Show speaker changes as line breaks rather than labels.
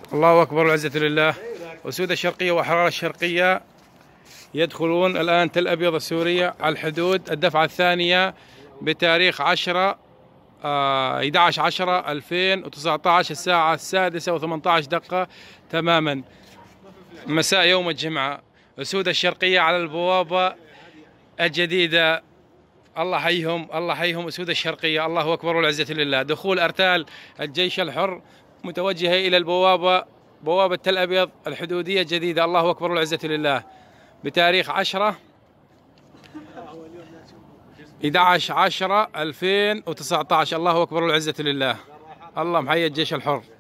الله أكبر والعزة لله. أسود الشرقية وأحرار الشرقية يدخلون الآن تل أبيض السورية على الحدود. الدفعة الثانية بتاريخ 11/10/2019 الساعة 6:18 تماما مساء يوم الجمعة. أسود الشرقية على البوابة الجديدة. الله حيهم الله حيهم أسود الشرقية. الله أكبر والعزة لله. دخول أرتال الجيش الحر متوجهة إلى البوابة، بوابة تل أبيض الحدودية الجديدة. الله أكبر والعزة لله. بتاريخ 11/10/2019. الله أكبر والعزة لله. الله محيي الجيش الحر.